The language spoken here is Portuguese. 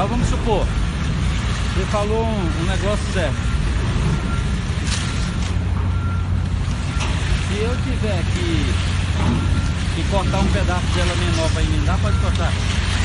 Mas vamos supor, você falou um negócio desse. Se eu tiver que cortar um pedaço dela menor para emendar, pode cortar.